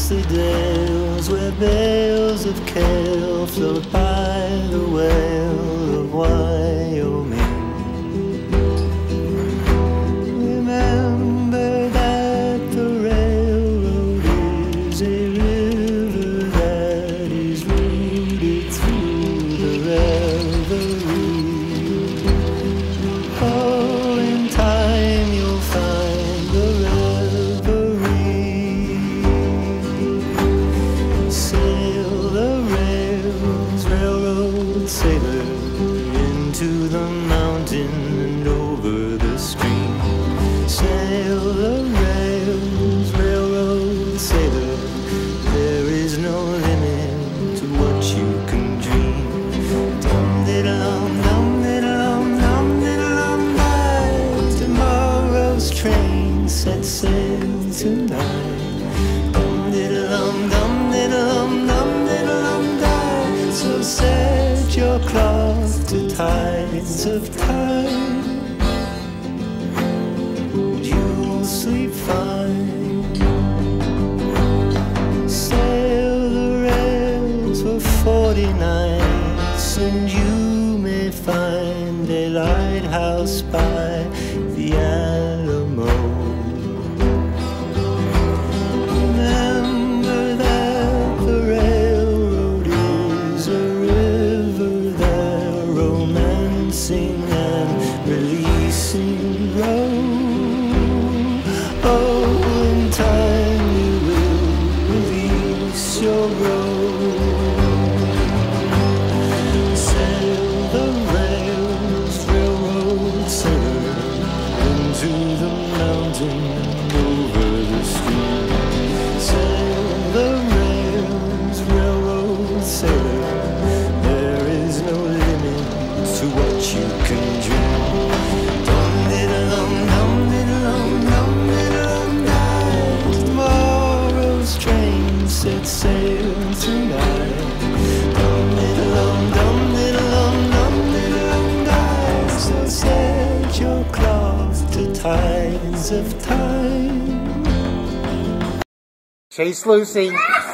across the dales where bales of kale float by the well of Wyoming. Remember that the railroad is a river that is rooted through the reverie. Oh, in time you'll find the reverie. Sail the rails, railroad sailor, into the mountain and over the stream. Sail the rails, railroad sailor, there is no limit to what you can dream. Dum-diddle-dum, dum-diddle-dum, dum-diddle-dum, bye. Tomorrow's train sets sail tonight. Dum-diddle-dum, dum-diddle-dum, dum-diddle-dum, die. So set your clock to tides of time. You'll sleep fine. Sail the rails for 40 nights, and you may find a lighthouse by the Alamo. Remember that the railroad is a river that romancing and releasing row. Oh, in time you will release your road. Sail the rails, railroad sailor, into the mountain and over the stream. Sail the rails, railroad sailor, there is no limit to what you can dream. Dum-diddle-dum, dum-diddle-dum, dum-diddle-dum, die. Tomorrow's train sets sail tonight. Dum-diddle-dum, dum-diddle-dum, dum-diddle-dum, die. So set your clock to tides of time. Chase Lucy.